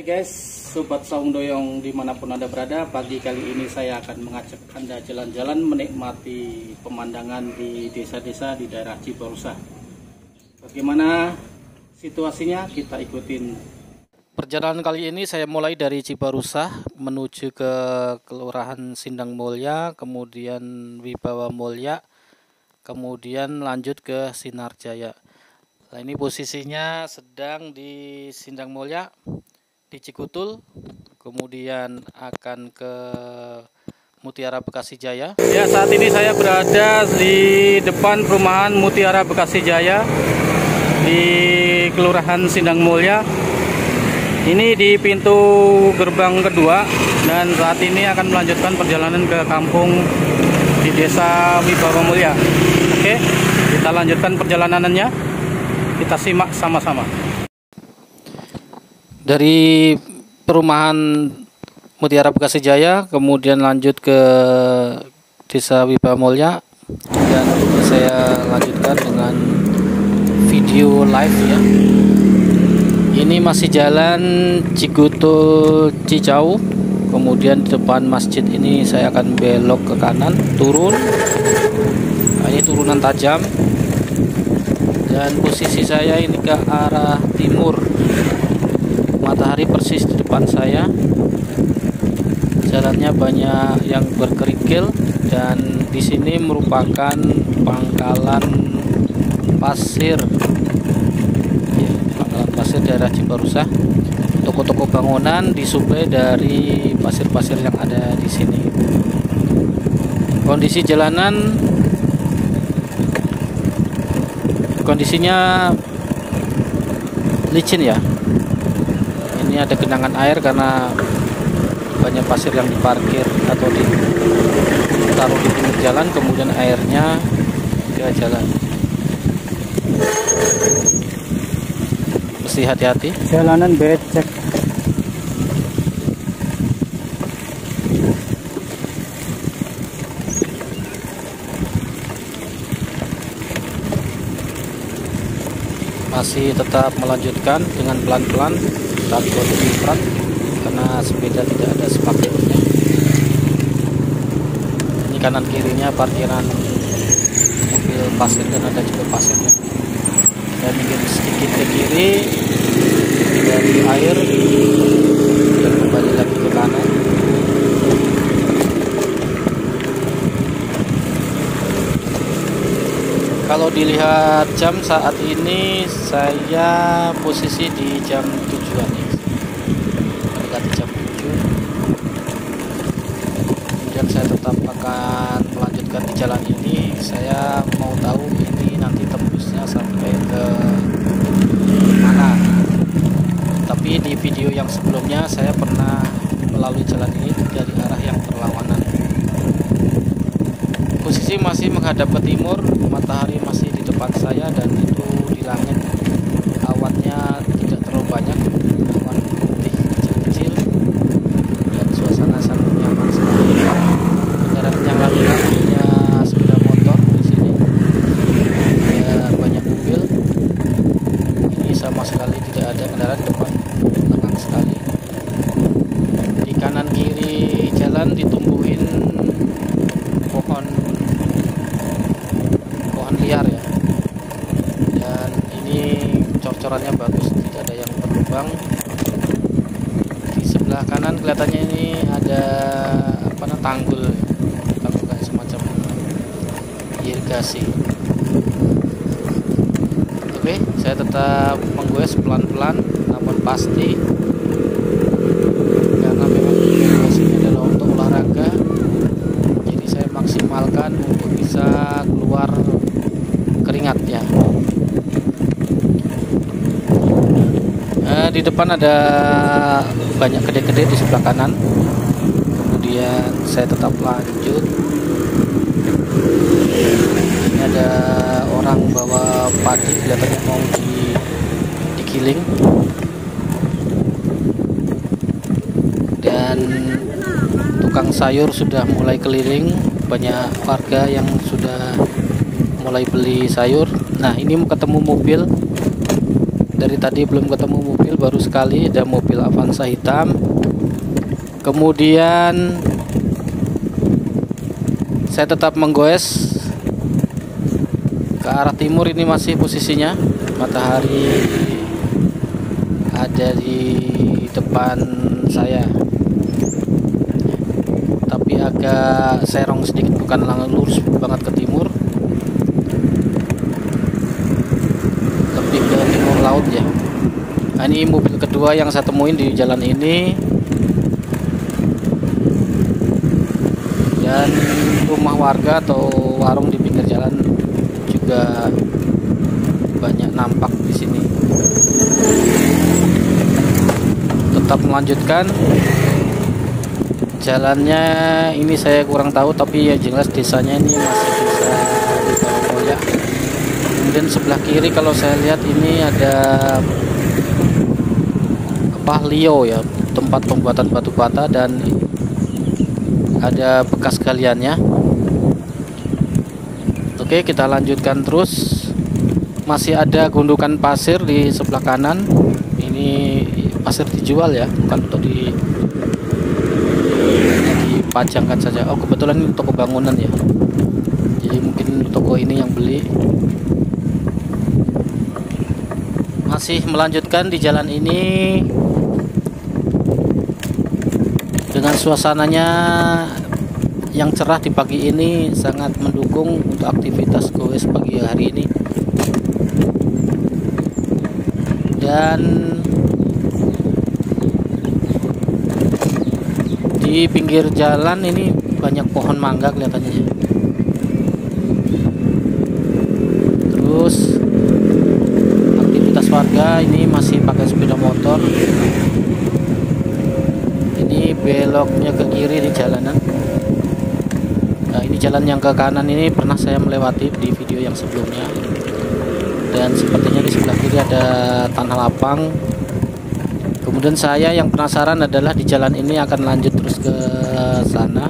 guys, Sobat Saung Doyong dimanapun Anda berada, pagi kali ini saya akan mengajak Anda jalan-jalan menikmati pemandangan di desa-desa di daerah Cibarusah. Bagaimana situasinya, kita ikutin. Perjalanan kali ini saya mulai dari Cibarusah menuju ke Kelurahan Sindang Mulya, kemudian Wibawa Mulya, kemudian lanjut ke Sinarjaya. Nah, ini posisinya sedang di Sindang Mulya, di Cikutul, kemudian akan ke Mutiara Bekasi Jaya. Ya, saat ini saya berada di depan perumahan Mutiara Bekasi Jaya di Kelurahan Sindang Mulya. Ini di pintu gerbang kedua, dan saat ini akan melanjutkan perjalanan ke kampung di Desa Wibawa Mulya. Oke, kita lanjutkan perjalanannya. Kita simak sama-sama. Dari perumahan Mutiara Bekasi Jaya, kemudian lanjut ke Desa Wibawa Mulya, dan saya lanjutkan dengan video live ya. Ini masih jalan Cikutul Cicau, kemudian di depan masjid ini saya akan belok ke kanan, turun. Nah, ini turunan tajam. Dan posisi saya ini ke arah timur, matahari persis di depan saya. Jalannya banyak yang berkerikil, dan di sini merupakan pangkalan pasir, pangkalan pasir daerah Cibarusah. Toko-toko bangunan disuplai dari pasir-pasir yang ada di sini. Kondisi jalanan, kondisinya licin ya. Ini ada genangan air karena banyak pasir yang diparkir atau ditaruh di pinggir jalan, kemudian airnya ke jalan. Mesti hati-hati, jalanan becek. Masih tetap melanjutkan dengan pelan-pelan, tapi lebih berat karena sepeda tidak ada spakbornya. Ini kanan kirinya parkiran mobil pasir dan ada juga pasirnya. Dan minggir sedikit ke kiri dari air dan kembali lagi ke kanan. Kalau dilihat jam saat ini, saya posisi di jam 7-an ya. Mendekati jam 7. Kemudian saya tetap akan melanjutkan di jalan ini. Saya mau tahu ini nanti tembusnya sampai ke mana. Tapi di video yang sebelumnya saya pernah melalui jalan ini dari arah yang berlawanan. Posisi masih menghadap ke timur, matahari masih di depan saya, dan itu di langit awannya tidak terlalu banyak, awan putih kecil-kecil, dan suasana sangat nyaman sekali. Kendaraan yang lalu lalunya sepeda motor di sini, ada banyak mobil. Ini sama sekali tidak ada kendaraan depan, tenang sekali. Di kanan kiri jalan ditumbuhin pohon liar ya, dan ini cor-corannya bagus, tidak ada yang berlubang. Di sebelah kanan kelihatannya ini ada tanggul kayak semacam irigasi. Oke, saya tetap menggoes pelan-pelan namun pasti, karena memang irigasinya adalah untuk olahraga, jadi saya maksimalkan untuk bisa keluar keringat ya. Di depan ada banyak kedai-kedai di sebelah kanan, kemudian saya tetap lanjut. Ini ada orang bawa padi, kelihatannya mau digiling, dan tukang sayur sudah mulai keliling, banyak warga yang sudah mulai beli sayur. Nah, ini mau ketemu mobil Dari tadi belum ketemu mobil, baru sekali ada mobil Avanza hitam. Kemudian saya tetap menggoes ke arah timur. Ini masih posisinya, matahari ada di depan saya, tapi agak serong sedikit, bukan langsung lurus banget ke timur, lebih ke timur laut ya. Nah, ini mobil kedua yang saya temuin di jalan ini, dan rumah warga atau warung di pinggir jalan juga banyak nampak di sini. Tetap melanjutkan jalannya, ini saya kurang tahu, tapi ya jelas desanya ini masih desa di Bawamulya. Kemudian sebelah kiri kalau saya lihat ini ada Lio ya, tempat pembuatan batu bata, dan ada bekas galiannya. Oke, kita lanjutkan terus. Masih ada gundukan pasir di sebelah kanan. Ini pasir dijual ya, bukan untuk dipajangkan saja. Oh, kebetulan ini toko bangunan ya, jadi mungkin toko ini yang beli. Masih melanjutkan di jalan ini dengan suasananya yang cerah di pagi ini, sangat mendukung untuk aktivitas goes pagi hari ini. Dan di pinggir jalan ini banyak pohon mangga kelihatannya ya. Terus aktivitas warga ini masih pakai sepeda motor. Ini beloknya ke kiri di jalanan. Nah, ini jalan yang ke kanan ini pernah saya melewati di video yang sebelumnya, dan sepertinya di sebelah kiri ada tanah lapang. Kemudian saya yang penasaran adalah di jalan ini akan lanjut terus ke sana,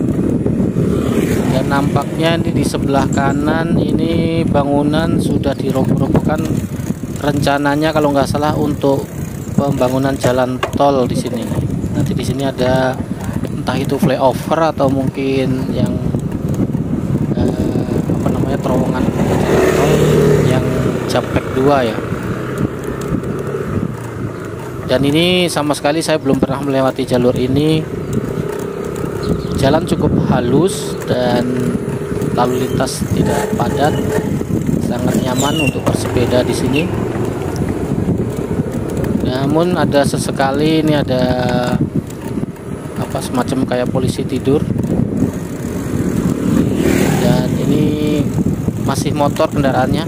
dan nampaknya di sebelah kanan ini bangunan sudah diroboh-robohkan, rencananya kalau nggak salah untuk pembangunan jalan tol di sini. Nanti di sini ada entah itu flyover atau mungkin yang terowongan jalan tol yang Japek 2 ya. Dan ini sama sekali saya belum pernah melewati jalur ini. Jalan cukup halus dan lalu lintas tidak padat, sangat nyaman untuk bersepeda di sini. Namun ada sesekali ini ada semacam kayak polisi tidur, dan ini masih motor kendaraannya,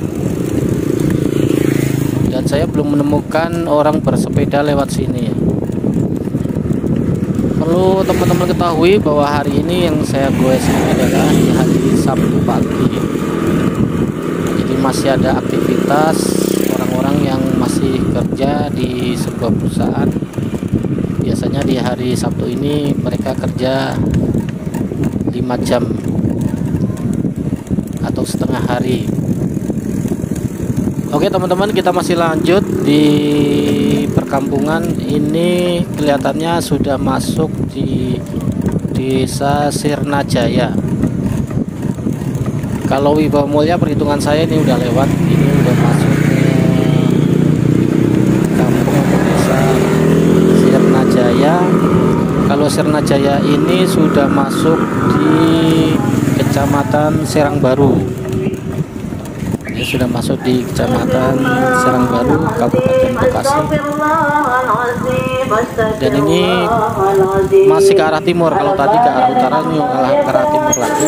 dan saya belum menemukan orang bersepeda lewat sini ya. Perlu teman-teman ketahui bahwa hari ini yang saya goes ini adalah di hari Sabtu pagi, jadi masih ada aktivitas orang-orang yang masih kerja di sebuah perusahaan. Biasanya di hari Sabtu ini mereka kerja 5 jam atau setengah hari. Oke teman-teman, kita masih lanjut di perkampungan. Ini kelihatannya sudah masuk di desa Sirnajaya. Kalau Wibawamulya perhitungan saya ini udah lewat, ini udah masuk ke kampung desa Sirnajaya. Kalau Sirnajaya ini sudah masuk di Kecamatan Serangbaru. Ini sudah masuk di Kecamatan Serangbaru, Kabupaten Bekasi. Dan ini masih ke arah timur. Kalau tadi ke arah utara, ini ke arah timur lagi.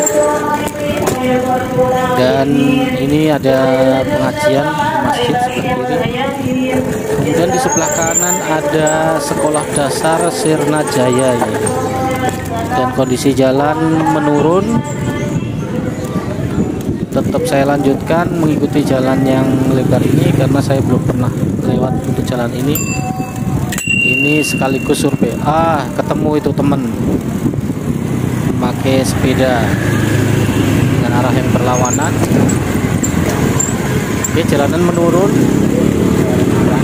Dan ini ada pengajian masjid sebelah kiri. Kemudian di sebelah kanan ada sekolah dasar Sirnajaya ya. Dan kondisi jalan menurun. Tetap saya lanjutkan mengikuti jalan yang lebar ini karena saya belum pernah lewat untuk jalan ini. Ini sekaligus survei. Ketemu itu teman pakai sepeda dengan arah yang berlawanan. Oke, jalanan menurun.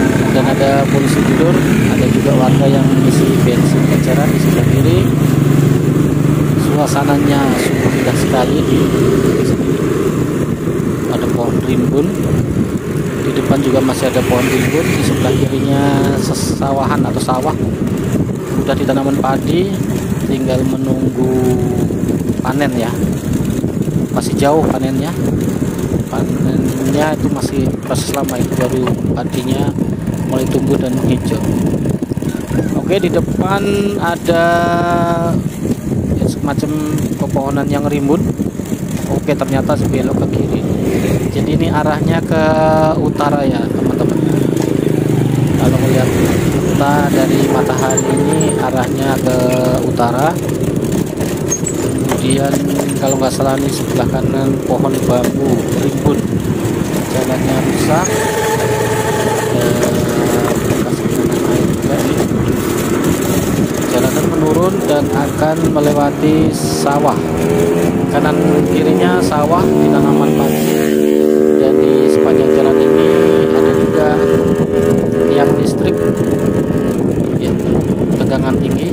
ada polisi tidur, ada juga warga yang mengisi bensin eceran di sebelah kiri. Suasananya sungguh indah sekali di sini. Ada pohon rimbun, di depan juga masih ada pohon rimbun, di sebelah kirinya sesawahan atau sawah, udah ditanaman padi, tinggal menunggu panen ya. Masih jauh panennya itu masih proses lama, itu baru padinya mulai tumbuh dan hijau. Oke, di depan ada semacam pepohonan yang rimbun. Oke, ternyata sebelok ke kiri, jadi ini arahnya ke utara ya teman-teman. Kalau melihat kita dari matahari ini arahnya ke utara. Kemudian kalau nggak salah ini sebelah kanan pohon bambu rimbun, jalannya rusak, jalanan menurun dan akan melewati sawah. Kanan kirinya sawah di tanaman padi, dan di sepanjang jalan ini ada juga tiang listrik ya, tegangan tinggi,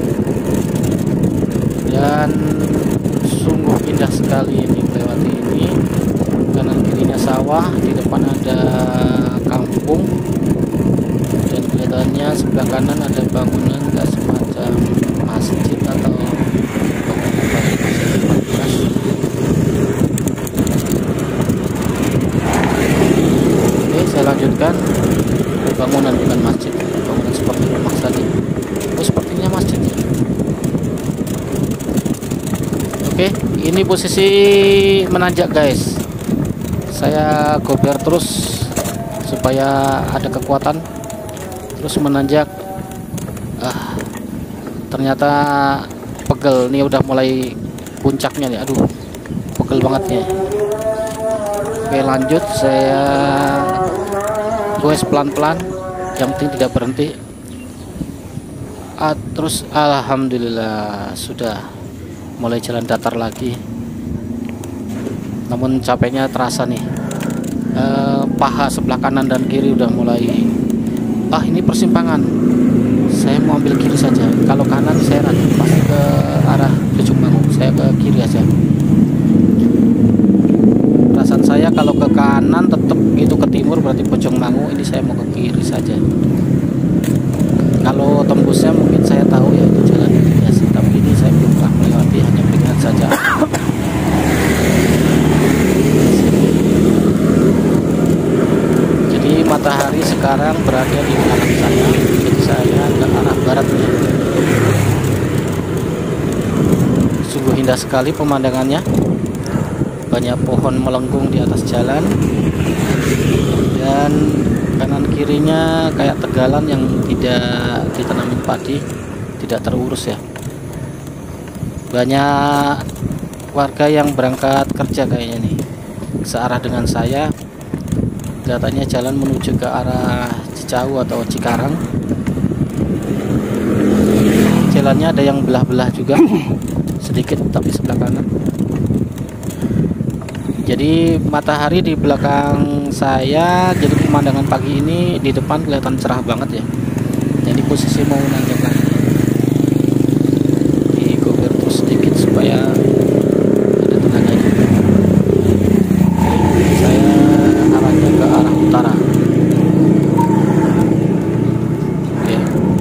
dan sungguh indah sekali ini melewati ini. Kanan kirinya sawah, di depan ada kampung, dan kelihatannya sebelah kanan ada bangunan kayak semacam masjid atau bangunan masjid. Oke, saya lanjutkan. Bangunan bukan masjid, bangunan seperti rumah tadi. Oh, sepertinya masjid ya. Oke, ini posisi menanjak guys. Saya gober terus supaya ada kekuatan, terus menanjak. Ternyata pegel nih, udah mulai puncaknya nih. Aduh, pegel banget nih. Oke, lanjut. Saya goes pelan-pelan, yang penting tidak berhenti. Terus alhamdulillah sudah mulai jalan datar lagi, namun capeknya terasa nih. Paha sebelah kanan dan kiri udah mulai, ini persimpangan, saya mau ambil kiri saja. Kalau kanan saya nanti pasti ke arah Pucung Mangu, saya ke kiri aja. Perasaan saya kalau ke kanan tetap itu ke timur, berarti Pucung Mangu. Ini saya mau ke kiri saja. Kalau tembusnya mungkin saya tahu ya itu jalan irigasi, tapi ini saya belum pernah melewati, hanya melihat saja. Jadi matahari sekarang berada di belakang saya, jadi saya ke arah baratnya. Sungguh indah sekali pemandangannya, banyak pohon melengkung di atas jalan, dan kanan kirinya kayak tegalan yang tidak ditanamin padi, tidak terurus ya. Banyak warga yang berangkat kerja kayaknya nih, searah dengan saya. Kelihatannya jalan menuju ke arah Cicau atau Cikarang. Jalannya ada yang belah-belah juga sedikit, tapi sebelah kanan. Jadi matahari di belakang saya, jadi pemandangan pagi ini di depan kelihatan cerah banget ya. Jadi posisi mau nanjak lagi, digober terus sedikit supaya ada tenaganya. Saya arahnya ke arah utara. Oke.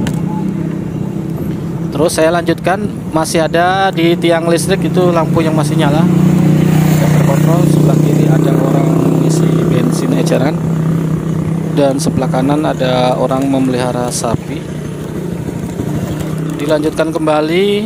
Terus saya lanjutkan, masih ada di tiang listrik itu lampu yang masih nyala. Kontrol sebelah kiri ada orang mengisi bensin eceran, dan sebelah kanan ada orang memelihara sapi. Dilanjutkan kembali,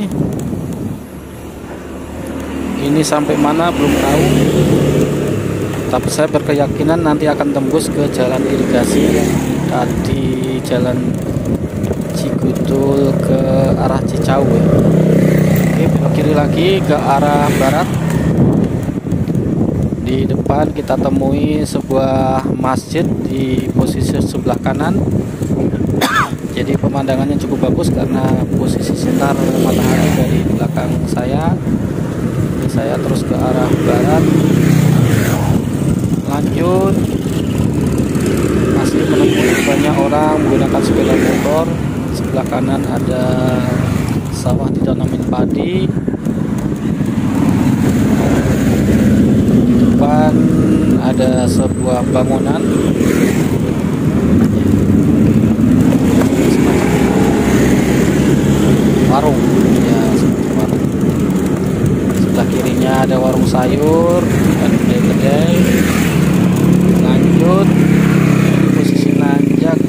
ini sampai mana belum tahu, tapi saya berkeyakinan nanti akan tembus ke jalan irigasi tadi, jalan Cigutul ke arah Cicau ya. Oke, belok kiri lagi ke arah barat. Di depan kita temui sebuah masjid di posisi sebelah kanan. Jadi pemandangannya cukup bagus karena posisi sinar matahari dari belakang saya. Ini saya terus ke arah barat. Lanjut, masih menemui banyak orang menggunakan sepeda motor. Sebelah kanan ada sawah ditanamin padi. Depan ada sebuah bangunan. Warung, ya seperti warung. Sebelah kirinya ada warung sayur dan kedai-kedai. Lanjut, posisi nanjak.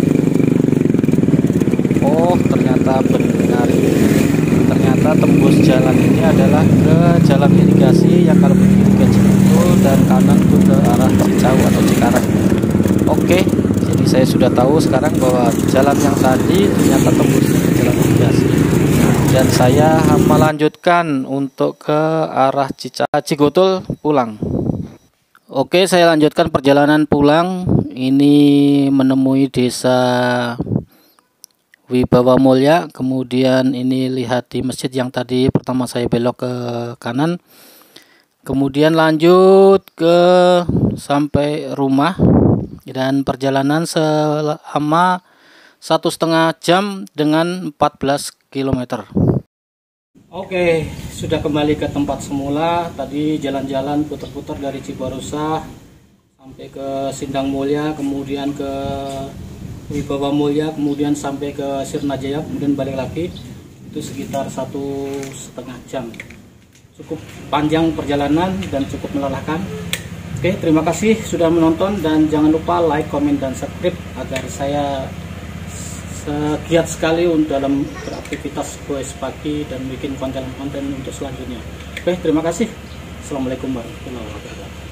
Oh, ternyata benar. Ternyata tembus jalan ini adalah ke jalan irigasi yang kalau kiri ke Cibutul dan kanan tuh ke arah Cicau atau Cikarang. Oke, jadi saya sudah tahu sekarang bahwa jalan yang tadi ternyata tembus ke jalan irigasi. Dan saya melanjutkan untuk ke arah Cigotul pulang. Oke, saya lanjutkan perjalanan pulang. Ini menemui desa Wibawa Mulya. Kemudian ini lihat di masjid yang tadi pertama saya belok ke kanan. Kemudian lanjut ke sampai rumah. Dan perjalanan selama 1,5 jam dengan 14 km. Oke, sudah kembali ke tempat semula. Tadi jalan-jalan putar-putar dari Cibarusah sampai ke Sindang Mulya, kemudian ke Wibawa Mulya, kemudian sampai ke Sirnajaya, kemudian balik lagi. Itu sekitar 1,5 jam. Cukup panjang perjalanan dan cukup melelahkan. Oke, terima kasih sudah menonton dan jangan lupa like, komen, dan subscribe agar saya giat sekali dalam beraktivitas goes pagi dan bikin konten-konten untuk selanjutnya. Oke, terima kasih. Assalamualaikum warahmatullahi wabarakatuh.